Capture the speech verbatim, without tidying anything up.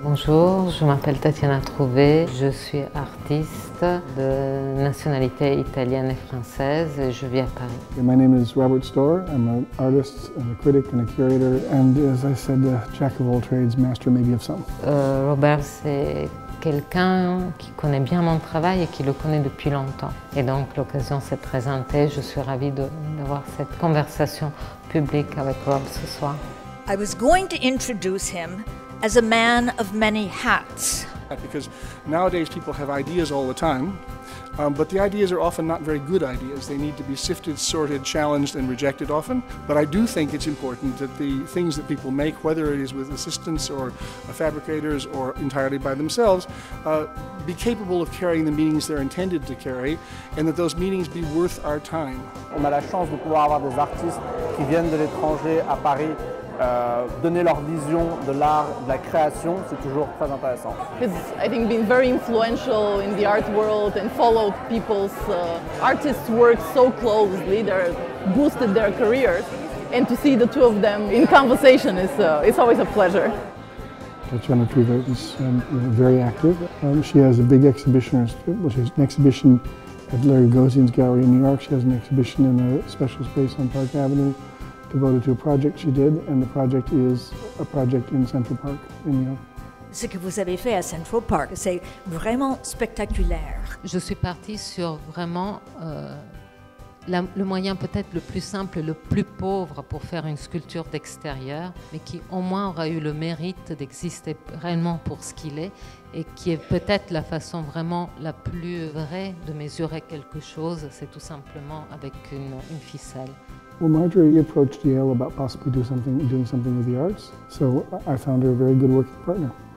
Bonjour, je m'appelle Tatiana Trouvé, je suis artiste de nationalité italienne et française et je vis à Paris. My name is Robert Storr. I'm an artist, and a critic and a curator, and as I said, a jack of all trades, master maybe of some. Euh, Robert, c'est quelqu'un qui connaît bien mon travail et qui le connaît depuis longtemps. Et donc l'occasion s'est présentée, je suis ravie d'avoir cette conversation publique avec Rob ce soir. I was going to introduce him as a man of many hats. Because nowadays people have ideas all the time, um, but the ideas are often not very good ideas. They need to be sifted, sorted, challenged, and rejected often. But I do think it's important that the things that people make, whether it is with assistants or uh, fabricators or entirely by themselves, uh, be capable of carrying the meanings they're intended to carry, and that those meanings be worth our time. On a la chance de pouvoir avoir des artistes qui viennent de l'étranger à Paris. Euh, donner leur vision de l'art, de la création, c'est toujours très intéressant. He's, I think, been very influential in the art world and followed people's uh, artists' work so closely. They're boosted their careers, and to see the two of them in conversation is uh, it's always a pleasure. Tatiana Trouvé is um, very active. Um, she has a big exhibition, well, she has an exhibition at Larry Gozian's gallery in New York. She has an exhibition in a special space on Park Avenue, devoted to a project she did, and the project is a project in Central Park in New York. Ce que vous avez fait à Central Park, c'est vraiment spectaculaire. Je suis partie sur vraiment euh, la, le moyen peut-être le plus simple, le plus pauvre pour faire une sculpture d'extérieur, mais qui au moins aura eu le mérite d'exister réellement pour ce qu'il est, et qui est peut-être la façon vraiment la plus vraie de mesurer quelque chose, c'est tout simplement avec une, une ficelle. Well, Marjorie approached Yale about possibly do something, doing something with the arts, so I found her a very good working partner.